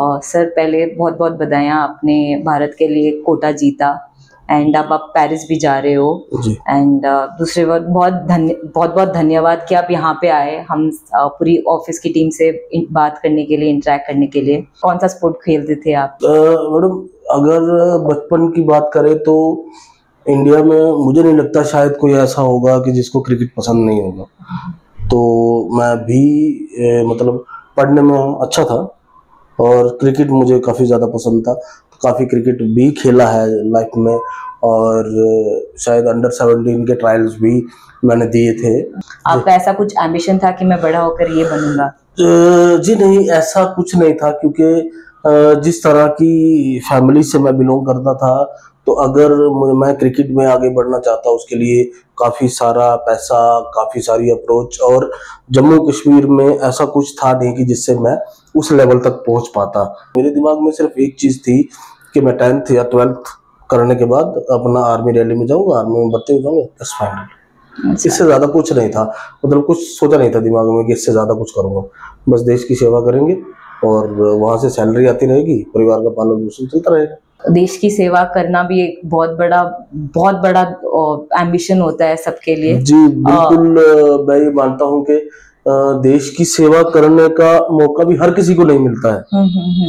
Sir पहले बहुत बहुत बधाइयाँ, आपने भारत के लिए कोटा जीता एंड अब आप पेरिस भी जा रहे हो जी। एंड दूसरे बहुत बहुत धन्यवाद कि आप यहाँ पे आए हम पूरी ऑफिस की टीम से बात करने के लिए, इंटरेक्ट करने के लिए। कौन सा स्पोर्ट खेलते थे आप? मैडम, अगर बचपन की बात करें तो इंडिया में मुझे नहीं लगता शायद कोई ऐसा होगा कि जिसको क्रिकेट पसंद नहीं होगा। तो मैं भी मतलब पढ़ने में अच्छा था और क्रिकेट मुझे काफ़ी ज़्यादा पसंद था, तो काफ़ी क्रिकेट भी खेला है लाइफ में। और शायद अंडर 17 के ट्रायल्स भी मैंने दिए थे। आपका ऐसा कुछ एम्बिशन था कि मैं बड़ा होकर ये बनूंगा? जी नहीं, ऐसा कुछ नहीं था, क्योंकि जिस तरह की फैमिली से मैं बिलोंग करता था, तो अगर मैं क्रिकेट में आगे बढ़ना चाहता उसके लिए काफ़ी सारा पैसा, काफ़ी सारी अप्रोच, और जम्मू कश्मीर में ऐसा कुछ था नहीं कि जिससे मैं उस लेवल तक पहुंच पाता। मेरे दिमाग में सिर्फ एक चीज़ थी कि मैं 10th या 12th करने के बाद अपना आर्मी रैली में जाऊंगा, आर्मी में भर्ती हो जाऊंगा, बस फाइनल। इससे ज़्यादा कुछ नहीं था, मतलब कुछ सोचा नहीं था दिमाग में कि इससे ज़्यादा कुछ करूँगा। बस देश की सेवा करेंगे और वहाँ से सैलरी आती रहेगी, परिवार का पालन पोषण चलता रहेगा। देश की सेवा करना भी एक बहुत बड़ा एम्बिशन होता है सबके लिए। जी बिल्कुल, मैं ये मानता हूँ कि देश की सेवा करने का मौका भी हर किसी को नहीं मिलता है।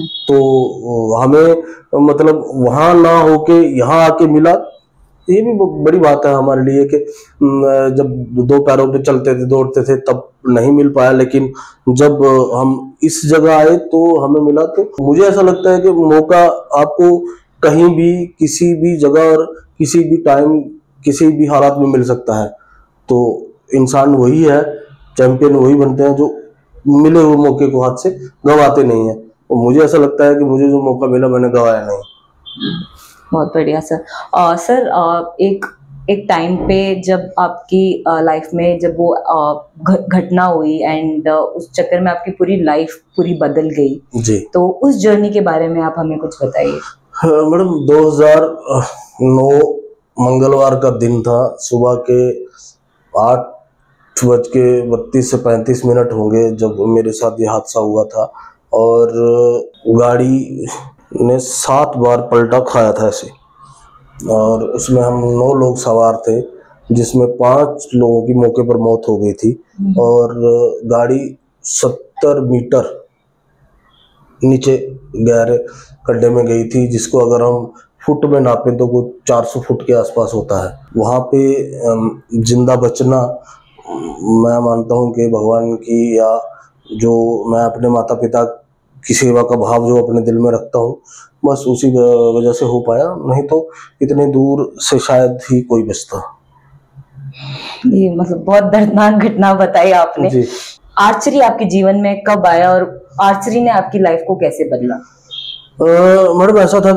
तो हमें मतलब वहाँ ना होके यहाँ आके मिला, ये भी बड़ी बात है हमारे लिए कि जब दो पैरों पे चलते थे, दौड़ते थे, तब नहीं मिल पाया, लेकिन जब हम इस जगह आए तो हमें मिला। तो मुझे ऐसा लगता है कि मौका आपको कहीं भी, किसी भी जगह और किसी भी टाइम, किसी भी हालात में मिल सकता है। तो इंसान वही है, चैंपियन वही बनते हैं जो मिले हुए मौके को हाथ से गंवाते नहीं है। तो मुझे ऐसा लगता है कि मुझे जो मौका मिला मैंने गंवाया नहीं। बहुत बढ़िया सर। सर एक टाइम पे जब आपकी लाइफ में जब वो घटना हुई एंड उस चक्कर में आपकी पूरी लाइफ पूरी बदल गई जी, तो उस जर्नी के बारे में आप हमें कुछ बताइए। मैडम, 2009 मंगलवार का दिन था। सुबह के 8:32 से 35 मिनट होंगे जब मेरे साथ ये हादसा हुआ था, और गाड़ी ने 7 बार पलटा खाया था ऐसे, और उसमें हम 9 लोग सवार थे, जिसमें 5 लोगों की मौके पर मौत हो गई थी, और गाड़ी 70 मीटर नीचे गहरे गड्ढे में गई थी, जिसको अगर हम फुट में नापें तो कुछ 400 फुट के आसपास होता है। वहाँ पे जिंदा बचना, मैं मानता हूँ कि भगवान की, या जो मैं अपने माता पिता की सेवा का भाव जो अपने दिल में रखता हूँ, बस उसी वजह से हो पाया, नहीं तो इतने दूर से शायद ही कोई बचता। ये मतलब बहुत दर्दनाक घटना बताई आपने जी। आर्चरी आपके जीवन में कब आया और आर्चरी ने आपकी लाइफ को कैसे बदला? मैडम, ऐसा था कि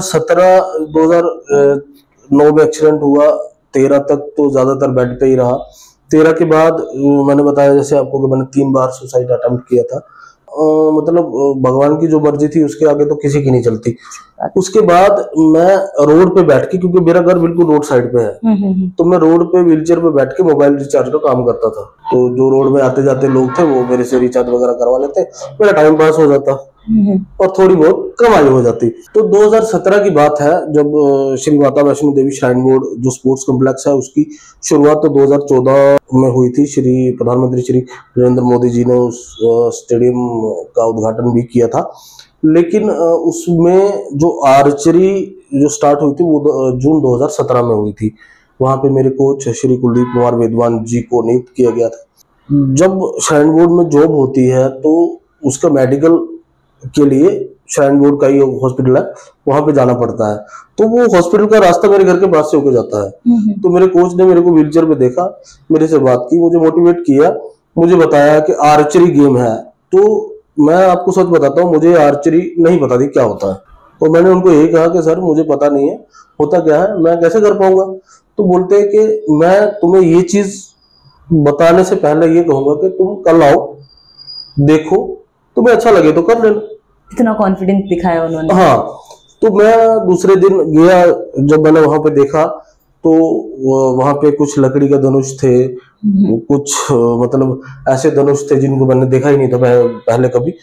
2009 में एक्सीडेंट हुआ। 13 तक तो ज्यादातर बेड पे ही रहा। 13 के बाद मैंने बताया जैसे आपको कि मैंने 3 बार सुसाइड अटेम्प्ट किया था। मतलब भगवान की जो मर्जी थी उसके आगे तो किसी की नहीं चलती। उसके बाद मैं रोड पे बैठ के, क्योंकि मेरा घर बिल्कुल रोड साइड पे है, तो मैं रोड पे व्हीलचेयर पे बैठ के मोबाइल रिचार्ज का काम करता था। तो जो रोड में आते जाते लोग थे वो मेरे से रिचार्ज वगैरह करवा लेते, मेरा टाइम पास हो जाता और थोड़ी बहुत कमाई हो जाती। तो 2017 की बात है, जब श्री माता वैष्णो देवी श्राइन बोर्ड जो स्पोर्ट्स कॉम्प्लेक्स है उसकी शुरुआत तो 2014 में हुई थी। श्री प्रधानमंत्री श्री नरेंद्र मोदी जी ने उस स्टेडियम का उद्घाटन भी किया था। लेकिन उसमें जो आर्चरी जो स्टार्ट हुई थी वो जून 2017 में हुई थी। वहां पे मेरे कोच श्री कुलदीप कुमार वेदवान जी को नियुक्त किया गया था। जब श्राइन बोर्ड में जॉब होती है तो उसका मेडिकल के लिए श्राइन बोर्ड का ही हॉस्पिटल है, वहां पे जाना पड़ता है। तो वो हॉस्पिटल का रास्ता मेरे घर के पास से होकर जाता है। तो मेरे कोच ने मेरे को व्हीलचेयर पे देखा, मेरे से बात की, मुझे मोटिवेट किया, मुझे बताया कि आर्चरी गेम है। तो मैं आपको सच बताता हूँ, मुझे आर्चरी नहीं पता थी क्या होता है। तो मैंने उनको यही कहा कि सर मुझे पता नहीं है होता क्या है, मैं कैसे कर पाऊंगा। तो बोलते हैं कि मैं तुम्हें ये चीज बताने से पहले ये कहूंगा कि तुम कल आओ, देखो, तुम्हें अच्छा लगे तो कर लेना। इतना कॉन्फिडेंस दिखाया उन्होंने। हाँ, तो मैं दूसरे दिन गया। जब मैंने वहां पे देखा तो वहां पे कुछ लकड़ी का धनुष थे, कुछ मतलब ऐसे धनुष थे जिनको मैंने देखा ही नहीं था पहले कभी।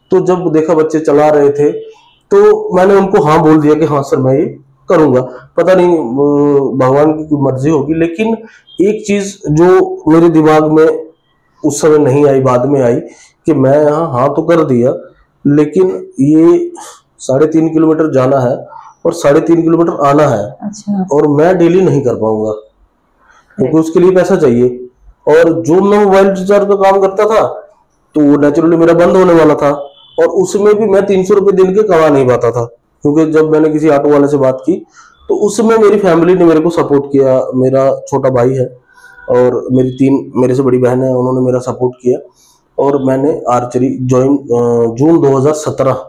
तो जब देखा बच्चे चला रहे थे तो मैंने उनको हाँ बोल दिया कि हाँ सर मैं ये करूंगा। पता नहीं भगवान की कोई मर्जी होगी, लेकिन एक चीज जो मेरे दिमाग में उस समय नहीं आई, बाद में आई, कि मैं यहाँ हाँ तो कर दिया, लेकिन ये 3.5 किलोमीटर जाना है और 3.5 किलोमीटर आना है। अच्छा। और मैं डेली नहीं कर पाऊंगा क्योंकि उसके लिए पैसा चाहिए। और जो मैं मोबाइल रिचार्ज का काम करता था तो वो नेचुरली मेरा बंद होने वाला था, और उसमें भी मैं 300 रुपये दिन के कमा नहीं पाता था। क्योंकि जब मैंने किसी ऑटो वाले से बात की तो उसमें मेरी फैमिली ने मेरे को सपोर्ट किया। मेरा छोटा भाई है और मेरी 3 मेरे से बड़ी बहन है, उन्होंने मेरा सपोर्ट किया और मैंने आर्चरी ज्वाइन जून 2017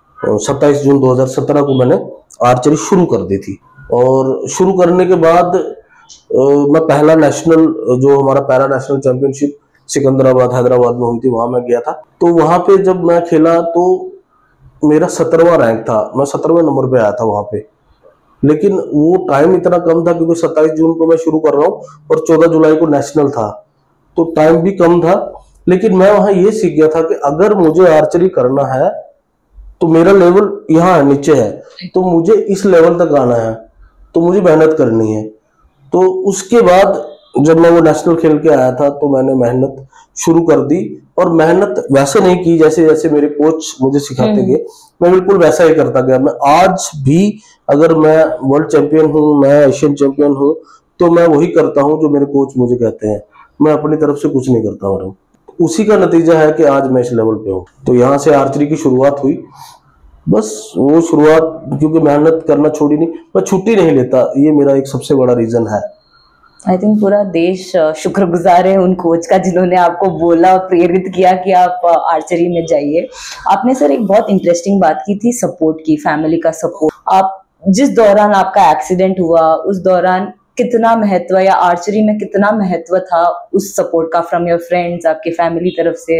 27 जून 2017 को मैंने आर्चरी शुरू कर दी थी। और शुरू करने के बाद मैं पहला नेशनल, जो हमारा para national championship Secunderabad Hyderabad में हुई थी, वहां मैं गया था। तो वहां पे जब मैं खेला तो मेरा 17वां रैंक था, मैं 17वें नंबर पे आया था वहां पे। लेकिन वो टाइम इतना कम था क्योंकि 27 जून को मैं शुरू कर रहा हूँ और 14 जुलाई को नेशनल था, तो टाइम भी कम था। लेकिन मैं वहां ये सीख गया था कि अगर मुझे आर्चरी करना है तो मेरा लेवल यहाँ नीचे है, तो मुझे इस लेवल तक आना है, तो मुझे मेहनत करनी है। तो उसके बाद जब मैं वो नेशनल खेल के आया था तो मैंने मेहनत शुरू कर दी, और मेहनत वैसे नहीं की जैसे जैसे मेरे कोच मुझे सिखाते गए, मैं बिल्कुल वैसा ही करता गया। मैं आज भी अगर मैं वर्ल्ड चैंपियन हूँ, मैं एशियन चैंपियन हूँ, तो मैं वही करता हूँ जो मेरे कोच मुझे कहते हैं। मैं अपनी तरफ से कुछ नहीं करता हूँ। उसी का नतीजा है कि आज मैं इस लेवल पे हूँ। तो यहाँ से आर्चरी की शुरुआत हुई। बस वो शुरुआत, क्योंकि मेहनत करना छोड़ी नहीं, मैं छुट्टी नहीं लेता, ये मेरा एक सबसे बड़ा रीजन है। आई थिंक पूरा देश शुक्रगुजार है उन कोच का जिन्होंने आपको बोला, प्रेरित किया कि आप आर्चरी में जाइए। आपने सर एक बहुत इंटरेस्टिंग बात की थी सपोर्ट की, फैमिली का सपोर्ट। आप जिस दौरान आपका एक्सीडेंट हुआ उस दौरान कितना महत्व, या आर्चरी में कितना महत्व था उस सपोर्ट का, फ्रॉम योर फ्रेंड्स, आपके फैमिली तरफ से?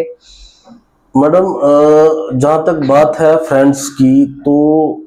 मैडम, जहाँ तक बात है फ्रेंड्स की, तो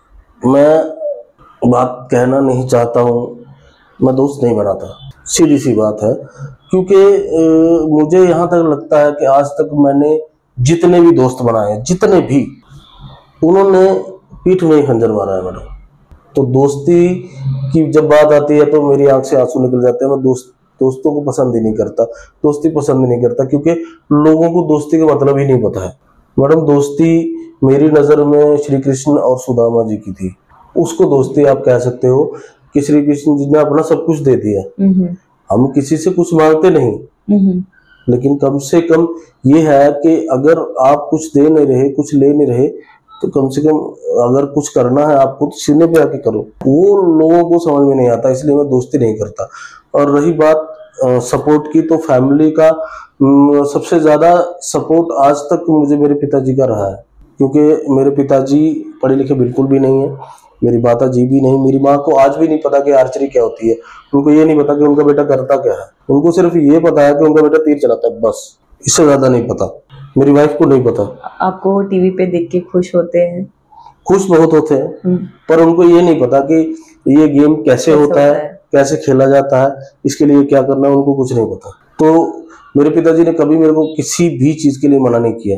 मैं बात कहना नहीं चाहता हूँ, मैं दोस्त नहीं बनाता, सीधी सी बात है। क्योंकि मुझे यहाँ तक लगता है कि आज तक मैंने जितने भी दोस्त बनाए, जितने भी, उन्होंने पीठ में ही खंजर मारा है मैडम। तो दोस्ती की जब बात आती है तो मेरी आंख से आंसू निकल जाते हैं। मैं दोस्तों को पसंद ही नहीं करता, दोस्ती पसंद नहीं करता, क्योंकि लोगों को दोस्ती का मतलब ही नहीं पता है। मैडम, दोस्ती मेरी नज़र में श्री कृष्ण और सुदामा जी की थी। उसको दोस्ती आप कह सकते हो कि श्री कृष्ण जी ने अपना सब कुछ दे दिया। हम किसी से कुछ मांगते नहीं, लेकिन कम से कम ये है कि अगर आप कुछ दे नहीं रहे, कुछ ले नहीं रहे, तो कम से कम अगर कुछ करना है आपको तो सीने पे आके करो। वो लोगों को समझ में नहीं आता, इसलिए मैं दोस्ती नहीं करता। और रही बात सपोर्ट की, तो फैमिली का सबसे ज्यादा सपोर्ट आज तक मुझे मेरे पिताजी का रहा है। क्योंकि मेरे पिताजी पढ़े लिखे बिल्कुल भी नहीं है, मेरी माता जी भी नहीं। मेरी माँ को आज भी नहीं पता कि आर्चरी क्या होती है, उनको ये नहीं पता कि उनका बेटा करता क्या है। उनको सिर्फ ये पता है कि उनका बेटा तीर चलाता है, बस, इससे ज्यादा नहीं पता। मेरी वाइफ को नहीं पता। आपको टीवी पे देख के खुश होते हैं? खुश बहुत होते हैं, पर उनको ये नहीं पता कि ये गेम कैसे होता है, कैसे खेला जाता है, इसके लिए क्या करना है, उनको कुछ नहीं पता। तो मेरे पिताजी ने कभी मेरे को किसी भी चीज के लिए मना नहीं किया।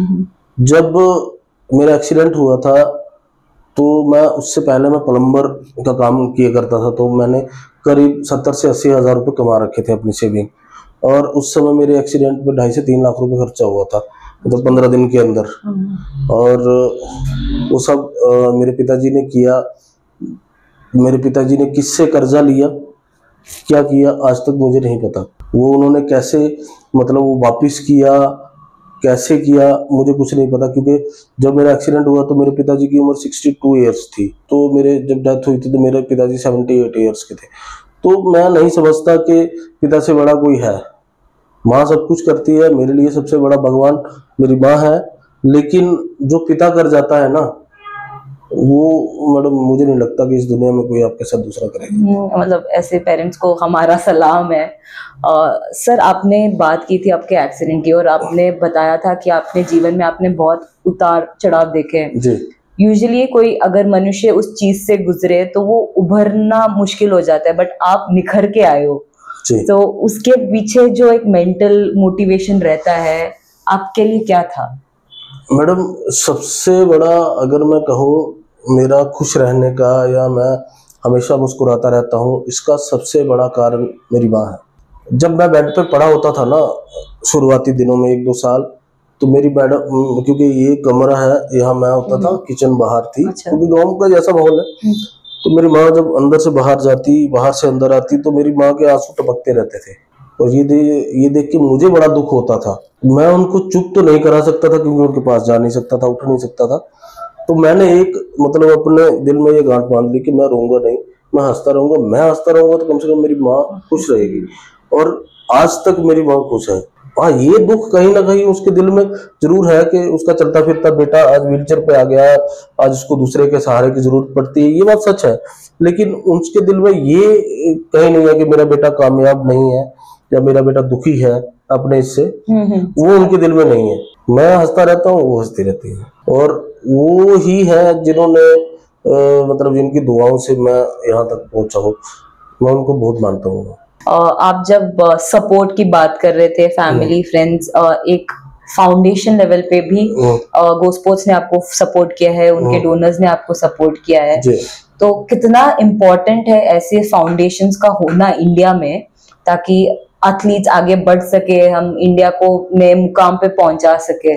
जब मेरा एक्सीडेंट हुआ था तो मैं उससे पहले मैं प्लम्बर का काम किया करता था, तो मैंने करीब 70 से 80 हज़ार रुपये कमा रखे थे अपनी सेविंग। और उस समय मेरे एक्सीडेंट में 2.5 से 3 लाख रुपए खर्चा हुआ था, मतलब 15 दिन के अंदर। और वो सब मेरे पिताजी ने किया। मेरे पिताजी ने किससे कर्जा लिया, क्या किया, आज तक मुझे नहीं पता। वो उन्होंने कैसे, मतलब वो वापिस किया, कैसे किया, मुझे कुछ नहीं पता। क्योंकि जब मेरा एक्सीडेंट हुआ तो मेरे पिताजी की उम्र 62 ईयर्स थी, तो मेरे जब डेथ हुई थी तो मेरे पिताजी 78 ईयर्स के थे। तो मैं नहीं समझता कि पिता से बड़ा कोई है। माँ सब कुछ करती है, मेरे लिए सबसे बड़ा भगवान मेरी माँ है। लेकिन जो पिता कर जाता है ना, वो मैडम मुझे नहीं लगता कि इस दुनिया में कोई आपके साथ दूसरा करेगा। मतलब ऐसे पेरेंट्स को हमारा सलाम है। सर, आपने बात की थी आपके एक्सीडेंट की, और आपने बताया था कि आपने जीवन में आपने बहुत उतार चढ़ाव देखे हैं जी। यूजुअली कोई अगर मनुष्य उस चीज से गुजरे तो वो उभरना मुश्किल हो जाता है, बट आप निखर के आए हो। तो उसके पीछे जो एक मेंटल मोटिवेशन रहता है, आपके लिए क्या था? मैडम सबसे बड़ा अगर मैं कहूँ मेरा खुश रहने का या मैं हमेशा मुस्कुराता रहता हूँ, इसका सबसे बड़ा कारण मेरी माँ है। जब मैं बेड पे पड़ा होता था ना शुरुआती दिनों में 1-2 साल, तो मेरी मैडम, क्योंकि ये कमरा है यहाँ मैं होता था, किचन बाहर थी, अच्छा। क्योंकि गाँव का जैसा माहौल है। तो मेरी माँ जब अंदर से बाहर जाती, बाहर से अंदर आती, तो मेरी माँ के आंसू टपकते रहते थे। और ये देख के मुझे बड़ा दुख होता था। मैं उनको चुप तो नहीं करा सकता था क्योंकि उनके पास जा नहीं सकता था, उठ नहीं सकता था। तो मैंने एक मतलब अपने दिल में ये गांठ बांध ली कि मैं रोऊंगा नहीं, मैं हंसता रहूंगा। मैं हंसता रहूंगा तो कम से कम मेरी माँ खुश रहेगी। और आज तक मेरी माँ खुश है। हाँ, ये दुख कहीं ना कहीं उसके दिल में जरूर है कि उसका चलता फिरता बेटा आज व्हीलचेयर पे आ गया, आज उसको दूसरे के सहारे की जरूरत पड़ती है, ये बात सच है। लेकिन उसके दिल में ये कहीं नहीं है कि मेरा बेटा कामयाब नहीं है या मेरा बेटा दुखी है अपने इससे, वो उनके दिल में नहीं है। मैं हंसता रहता हूँ, वो हंसती रहती है। और वो ही है जिन्होंने मतलब जिनकी दुआओं से मैं यहाँ तक पहुंचा हूँ। मैं उनको बहुत मानता हूँ। आप जब सपोर्ट की बात कर रहे थे, फैमिली फ्रेंड्स, एक फाउंडेशन लेवल पे भी गो स्पोर्ट्स ने आपको सपोर्ट किया है, उनके डोनर्स ने आपको सपोर्ट किया है। तो कितना इम्पोर्टेंट है ऐसे फाउंडेशंस का होना इंडिया में, ताकि एथलीट्स आगे बढ़ सके, हम इंडिया को नए मुकाम पे पहुंचा सके।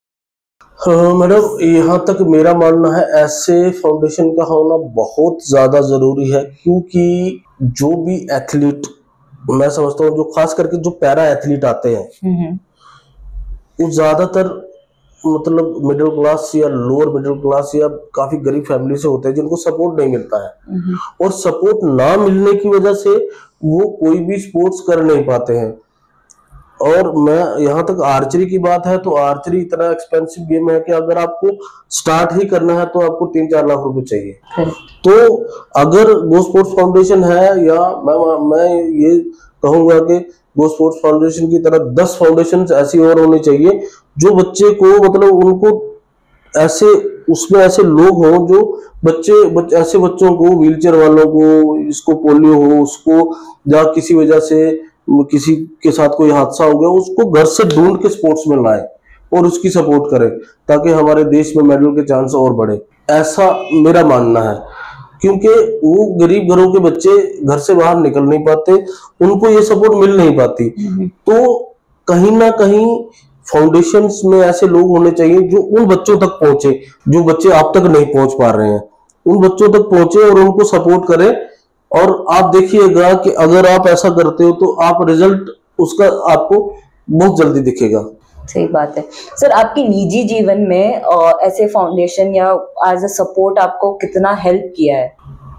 मैडम, यहाँ तक मेरा मानना है ऐसे फाउंडेशन का होना बहुत ज्यादा जरूरी है, क्योंकि जो भी एथलीट, मैं समझता हूँ जो खास करके जो पैरा एथलीट आते हैं, वो ज्यादातर मतलब मिडिल क्लास या लोअर मिडिल क्लास या काफी गरीब फैमिली से होते हैं, जिनको सपोर्ट नहीं मिलता है। और सपोर्ट ना मिलने की वजह से वो कोई भी स्पोर्ट्स कर नहीं पाते हैं। और मैं यहाँ तक आर्चरी की बात है, तो आर्चरी इतना एक्सपेंसिव गेम है कि अगर आपको स्टार्ट ही करना है तो आपको 3-4 लाख रुपए चाहिए। तो अगर गो स्पोर्ट्स फाउंडेशन है, या मैं ये कहूंगा कि गो स्पोर्ट्स फाउंडेशन की तरह 10 फाउंडेशन ऐसी और होनी चाहिए जो बच्चे को मतलब उनको ऐसे उसमें ऐसे लोग हों जो ऐसे बच्चों को, व्हीलचेयर वालों को, जिसको पोलियो हो उसको, या किसी वजह से किसी के साथ कोई हादसा हो गया, उसको घर से ढूंढ के स्पोर्ट्स में लाए और उसकी सपोर्ट करें, ताकि हमारे देश में मेडल के चांस और बढ़े। ऐसा मेरा मानना है, क्योंकि वो गरीब घरों के बच्चे घर से बाहर निकल नहीं पाते, उनको ये सपोर्ट मिल नहीं पाती। तो कहीं ना कहीं फाउंडेशंस में ऐसे लोग होने चाहिए जो उन बच्चों तक पहुंचे, जो बच्चे आप तक नहीं पहुंच पा रहे हैं, उन बच्चों तक पहुंचे और उनको सपोर्ट करें। और आप देखिएगा कि अगर आप ऐसा करते हो तो आप रिजल्ट उसका आपको बहुत जल्दी दिखेगा। सही बात है सर। आपकी निजी जीवन में ऐसे फाउंडेशन या एज अ सपोर्ट आपको कितना हेल्प किया है?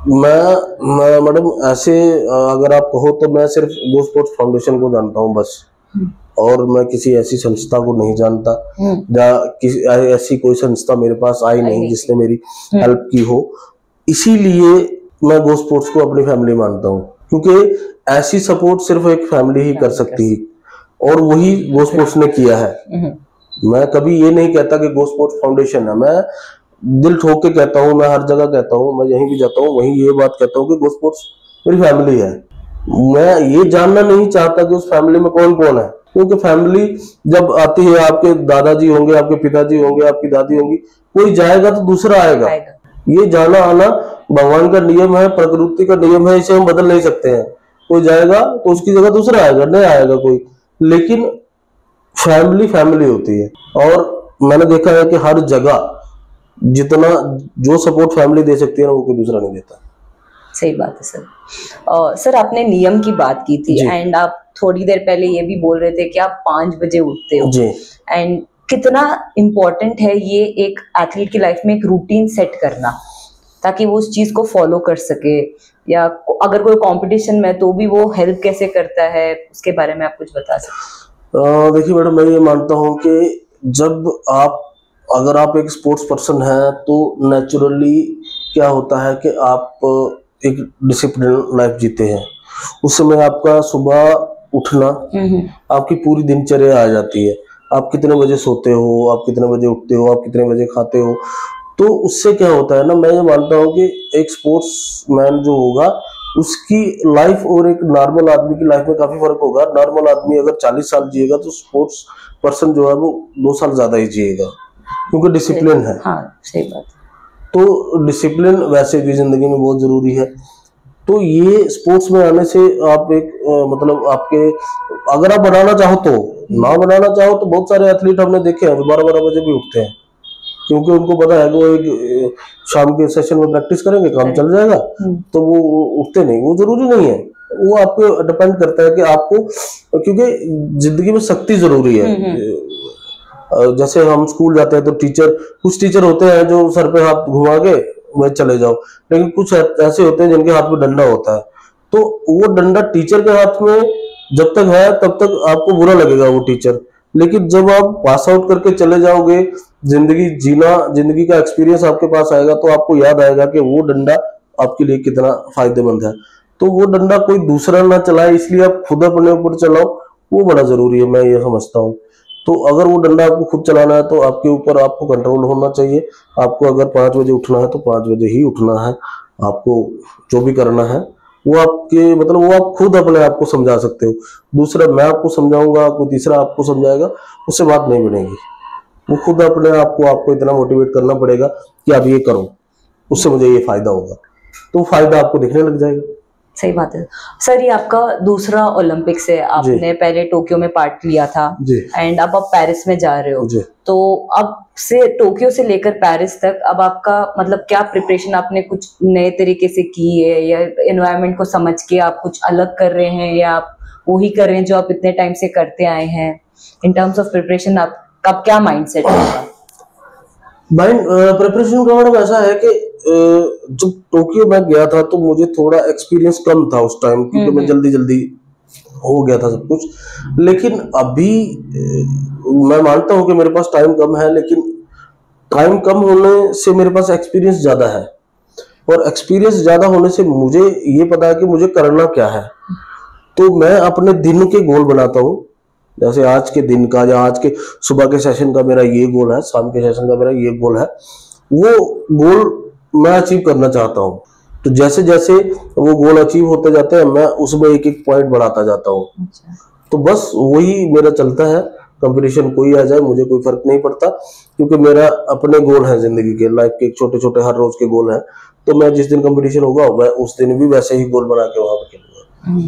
मैं मैडम ऐसे अगर आप कहो तो मैं सिर्फ गो स्पोर्ट्स फाउंडेशन को जानता हूँ बस, और मैं किसी ऐसी संस्था को नहीं जानता, या किसी ऐसी कोई संस्था मेरे पास आई नहीं जिसने मेरी हेल्प की हो। इसीलिए मैं गो स्पोर्ट्स को अपनी फैमिली मानता हूँ, क्योंकि ऐसी सपोर्ट सिर्फ एक फैमिली ही कर सकती है, और वही गो स्पोर्ट्स ने किया है। मैं कभी ये नहीं कहता कि गो स्पोर्ट्स फाउंडेशन है, मैं दिल ठोक के कहता हूँ, मैं हर जगह कहता हूँ, मैं यहीं भी जाता हूँ वहीं ये बात कहता हूँ कि गो स्पोर्ट्स मेरी फैमिली है। मैं ये जानना नहीं चाहता कि उस फैमिली में कौन कौन है, क्योंकि फैमिली जब आती है, आपके दादाजी होंगे, आपके पिताजी होंगे, आपकी दादी होंगी, कोई जाएगा तो दूसरा आएगा। ये जाना आना भगवान का नियम है, प्रकृति का नियम है, इसे हम बदल नहीं सकते हैं। कोई जाएगा तो उसकी जगह दूसरा आएगा, नहीं आएगा कोई। लेकिन फैमिली फैमिली होती है, और मैंने देखा है कि हर जगह जितना जो सपोर्ट फैमिली दे सकती है ना, वो कोई दूसरा नहीं देता। सही बात है सर। सर आपने नियम की बात की थी, एंड आप थोड़ी देर पहले ये भी बोल रहे थे कि आप 5 बजे उठते हो, एंड कितना इम्पोर्टेंट है ये एक एथलीट की लाइफ में एक रूटीन सेट करना, ताकि वो उस चीज को फॉलो कर सके, या अगर कोई कंपटीशन में तो भी वो हेल्प कैसे करता है, उसके बारे में आप कुछ बता सकते? देखिए मैडम, मैं ये मानता हूँ कि जब अगर आप एक स्पोर्ट्स पर्सन हैं तो नेचुरली क्या होता है कि आप एक डिसिप्लिन लाइफ जीते हैं। उस समय आपका सुबह उठना, आपकी पूरी दिनचर्या आ जाती है। आप कितने बजे सोते हो, आप कितने बजे उठते हो, आप कितने बजे खाते हो। तो उससे क्या होता है ना, मैं ये मानता हूँ कि एक स्पोर्ट्स मैन जो होगा उसकी लाइफ और एक नॉर्मल आदमी की लाइफ में काफी फर्क होगा। नॉर्मल आदमी अगर 40 साल जिएगा तो स्पोर्ट्स पर्सन जो है वो 2 साल ज्यादा ही जिएगा। क्योंकि डिसिप्लिन है। हाँ सही बात। तो डिसिप्लिन वैसे भी जिंदगी में बहुत जरूरी है। तो ये स्पोर्ट्स में आने से आप एक मतलब आपके, अगर आप बनाना चाहो तो, ना बनाना चाहो तो बहुत सारे एथलीट हमने देखे हैं जो 12-12 बजे भी उठते हैं, क्योंकि उनको पता है कि वो एक शाम के सेशन में प्रैक्टिस करेंगे, काम चल जाएगा, तो वो उठते नहीं। वो जरूरी नहीं है, वो आपको डिपेंड करता है कि आपको, क्योंकि जिंदगी में शक्ति जरूरी है। जैसे हम स्कूल जाते हैं तो टीचर, कुछ टीचर होते हैं जो सर पे हाथ घुमा के वह चले जाओ, लेकिन कुछ ऐसे होते हैं जिनके हाथ में डंडा होता है, तो वो डंडा टीचर के हाथ में जब तक है तब तक आपको बुरा लगेगा वो टीचर, लेकिन जब आप पास आउट करके चले जाओगे, जिंदगी जीना, जिंदगी का एक्सपीरियंस आपके पास आएगा, तो आपको याद आएगा कि वो डंडा आपके लिए कितना फायदेमंद है। तो वो डंडा कोई दूसरा ना चलाए, इसलिए आप खुद अपने ऊपर चलाओ, वो बड़ा जरूरी है, मैं ये समझता हूँ। तो अगर वो डंडा आपको खुद चलाना है तो आपके ऊपर आपको कंट्रोल होना चाहिए। आपको अगर 5 बजे उठना है तो 5 बजे ही उठना है। आपको जो भी करना है वो आपके, मतलब वो आप खुद अपने आप को समझा सकते हो। दूसरा मैं आपको समझाऊंगा, कोई तीसरा आपको समझाएगा, उससे बात नहीं बनेगी। वो खुद अपने आप को, आपको इतना मोटिवेट करना पड़ेगा कि आप ये करो, उससे मुझे ये फायदा होगा, तो फायदा आपको दिखने लग जाएगा। सही बात है सर। ये आपका दूसरा ओलंपिक्स है, आपने पहले टोक्यो में पार्ट लिया था एंड अब आप पेरिस में जा रहे हो, तो अब से टोक्यो से लेकर पेरिस तक अब आपका मतलब क्या प्रिपरेशन आपने कुछ नए तरीके से की है, या एनवायरनमेंट को समझ के आप कुछ अलग कर रहे हैं, या आप वही कर रहे हैं जो आप इतने टाइम से करते आए हैं? इन टर्म्स ऑफ प्रिपरेशन आपका क्या माइंडसेट होगा? प्रिपरेशन का मतलब ऐसा है कि जब टोक्यो में गया था तो मुझे थोड़ा एक्सपीरियंस कम था उस टाइम, क्योंकि मैं जल्दी जल्दी हो गया था सब कुछ। लेकिन अभी मैं मानता हूं कि मेरे पास टाइम कम है, लेकिन टाइम कम होने से मेरे पास एक्सपीरियंस ज्यादा है, और एक्सपीरियंस ज्यादा होने से मुझे ये पता है कि मुझे करना क्या है। तो मैं अपने दिन के गोल बनाता हूँ, जैसे आज के दिन का या आज के सुबह के सेशन का मेरा ये गोल है, शाम के सेशन का मेरा ये गोल है, वो गोल मैं अचीव करना चाहता हूँ। तो जैसे जैसे वो गोल अचीव होते जाते हैं, मैं उसमें एक एक पॉइंट बढ़ाता जाता हूँ। तो बस वही मेरा चलता है। कंपटीशन कोई आ जाए मुझे कोई फर्क नहीं पड़ता, क्योंकि मेरा अपने गोल है जिंदगी के, लाइफ के छोटे छोटे हर रोज के गोल हैं। तो मैं जिस दिन कंपटीशन होगा वह उस दिन भी वैसे ही गोल बना के वहां पर खेलूंगा।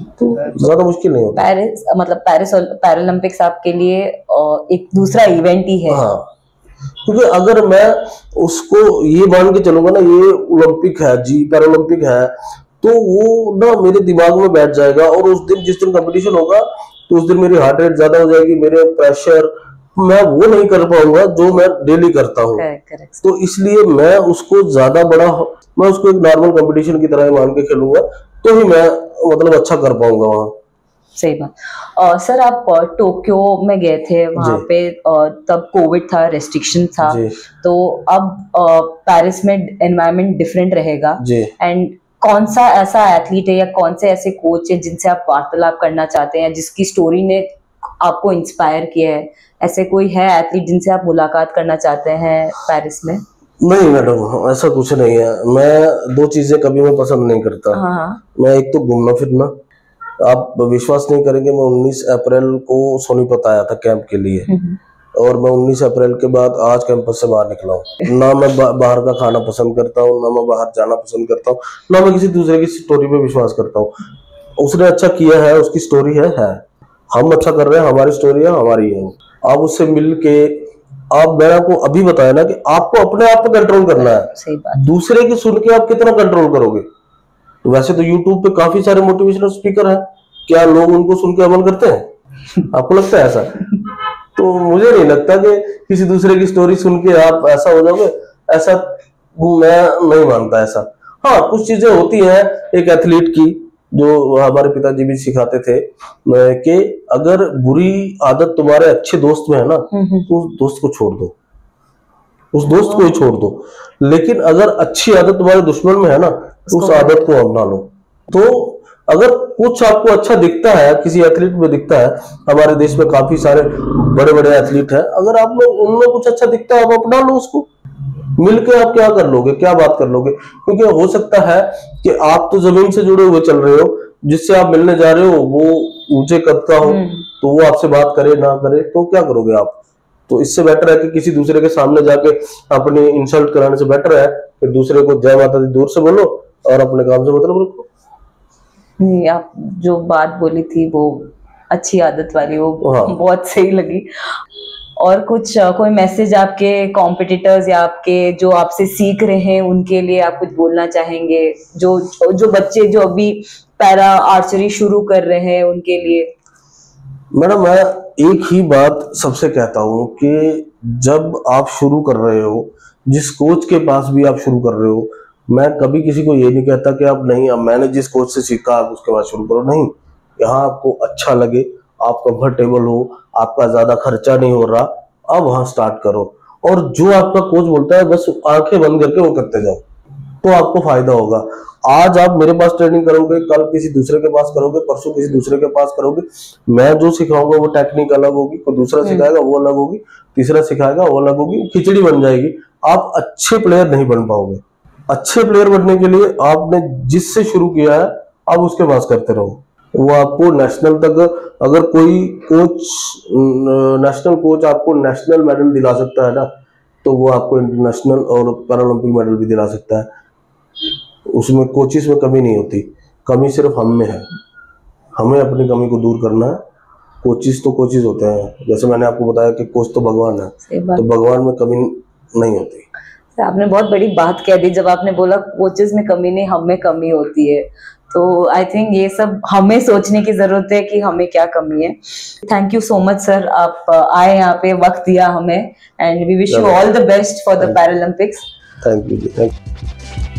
तो ज्यादा मुश्किल नहीं होता। पेरिस मतलब पैरालंपिक्स आपके लिए एक दूसरा इवेंट ही है। हाँ, क्योंकि अगर मैं उसको ये मान के चलूंगा ना, ये ओलंपिक है जी, पैरालंपिक है, तो वो ना मेरे दिमाग में बैठ जाएगा, और उस दिन जिस दिन कंपटीशन होगा तो उस दिन मेरी हार्ट रेट ज्यादा हो जाएगी, मेरे प्रेशर, मैं वो नहीं कर पाऊंगा जो मैं डेली करता हूँ। तो इसलिए मैं उसको ज्यादा बड़ा, मैं उसको एक नॉर्मल कंपटीशन की तरह मान के खेलूंगा, तो ही मैं मतलब अच्छा कर पाऊंगा वहां। सही बात। सर आप टोक्यो में गए थे, वहां पे तब कोविड था, रेस्ट्रिक्शन था, तो अब पेरिस में एनवायरनमेंट डिफरेंट रहेगा, एंड कौन सा ऐसा एथलीट है या कौन से ऐसे कोच है जिनसे आप वार्तालाप करना चाहते हैं, जिसकी स्टोरी ने आपको इंस्पायर किया है? ऐसे कोई है एथलीट जिनसे आप मुलाकात करना चाहते हैं पेरिस में? नहीं मैडम, ऐसा कुछ नहीं है। मैं 2 चीजें कभी मैं पसंद नहीं करता। मैं एक तो घूमना फिरना, आप विश्वास नहीं करेंगे, मैं 19 अप्रैल को सोनीपत आया था कैंप के लिए, और मैं 19 अप्रैल के बाद आज कैंपस से बाहर निकला हूँ। ना मैं बाहर का खाना पसंद करता हूँ, ना मैं बाहर जाना पसंद करता हूँ, ना मैं किसी दूसरे की स्टोरी पे विश्वास करता हूँ। उसने अच्छा किया है, उसकी स्टोरी है। हम अच्छा कर रहे हैं, हमारी स्टोरी है, हमारी है। आप उससे मिल के, आप, मैंने आपको अभी बताया ना कि आपको अपने आप पे कंट्रोल करना है। सही बात। दूसरे की सुन के आप कितना कंट्रोल करोगे? तो वैसे तो यूट्यूब पे काफी सारे मोटिवेशनल स्पीकर हैं, क्या लोग उनको सुन के अमल करते हैं? आपको लगता है ऐसा? तो मुझे नहीं लगता कि किसी दूसरे की स्टोरी सुन के आप ऐसा हो जाओगे, ऐसा मैं नहीं मानता ऐसा। हाँ, कुछ चीजें होती हैं एक एथलीट की, जो हमारे पिताजी भी सिखाते थे कि अगर बुरी आदत तुम्हारे अच्छे दोस्त में है ना, तो उस दोस्त को छोड़ दो, उस दोस्त को ही छोड़ दो। लेकिन अगर अच्छी आदत तुम्हारे दुश्मन में है ना, तो उस आदत को अपना लो। तो अगर कुछ आपको अच्छा दिखता है, किसी एथलीट में दिखता है, हमारे देश में काफी सारे बड़े बड़े एथलीट हैं, अगर आप लोग उनमें कुछ अच्छा दिखता है, आप अपना लो उसको। मिलके आप क्या कर लोगे, क्या बात कर लोगे? क्योंकि हो सकता है कि आप तो जमीन से जुड़े हुए चल रहे हो, जिससे आप मिलने जा रहे हो वो ऊंचे कद का हो, तो वो आपसे बात करे ना करे तो क्या करोगे आप? तो इससे बेटर है कि किसी दूसरे के सामने जाके अपनी इंसल्ट कराने से बेटर है कि दूसरे को जय माता दी दूर से बोलो और अपने काम से मतलब रखो। नहीं, आप जो बात बोली थी वो अच्छी आदत वाली, वो हाँ। बहुत सही लगी। और कुछ कोई मैसेज आपके कॉम्पिटिटर्स या आपके जो आपसे सीख रहे हैं उनके लिए आप कुछ बोलना चाहेंगे, जो जो बच्चे जो अभी पैरा आर्चरी शुरू कर रहे हैं उनके लिए? मैडम, मैं एक ही बात सबसे कहता हूँ कि जब आप शुरू कर रहे हो, जिस कोच के पास भी आप शुरू कर रहे हो, मैं कभी किसी को ये नहीं कहता कि आप नहीं, अब मैंने जिस कोच से सीखा आप उसके बाद शुरू करो। नहीं, यहाँ आपको अच्छा लगे, आप कंफर्टेबल हो, आपका ज्यादा खर्चा नहीं हो रहा, अब वहां स्टार्ट करो। और जो आपका कोच बोलता है बस आंखें बंद करके वो करते जाओ, तो आपको फायदा होगा। आज आप मेरे पास ट्रेनिंग करोगे, कल किसी दूसरे के पास करोगे, परसों किसी दूसरे के पास करोगे, मैं जो सिखाऊंगा वो टेक्निक अलग होगी, कोई दूसरा सिखाएगा वो अलग होगी, तीसरा सिखाएगा वो अलग होगी, खिचड़ी बन जाएगी। आप अच्छे प्लेयर नहीं बन पाओगे। अच्छे प्लेयर बनने के लिए आपने जिससे शुरू किया है आप उसके पास करते रहो। वो आपको नेशनल तक, अगर कोई कोच, नेशनल कोच आपको नेशनल मेडल दिला सकता है ना, तो वो आपको इंटरनेशनल और पैरालंपिक मेडल भी दिला सकता है। उसमें कोचिस में कमी नहीं होती, कमी सिर्फ हम में है। हमें अपनी कमी को दूर करना है। कोचिस तो कोचिस होते हैं, जैसे मैंने आपको बताया कि कोच तो भगवान है, तो भगवान में कमी नहीं होती। आपने बहुत बड़ी बात कह दी जब आपने बोला कोचेस में कमी नहीं, हम में कमी होती है। तो आई थिंक ये सब हमें सोचने की जरूरत है कि हमें क्या कमी है। Thank you so much sir, आप आए यहाँ पे, वक्त दिया हमें, and we wish you all the best for the Paralympics. Thank you.